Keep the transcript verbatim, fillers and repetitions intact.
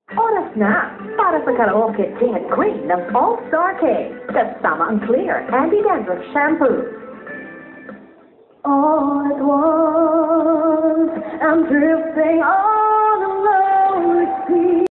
Oras na para sa karaoke king at queen ng All-Star K. Kasama ang Clear Anti-Dandruff Shampoo. All at once, I'm drifting on.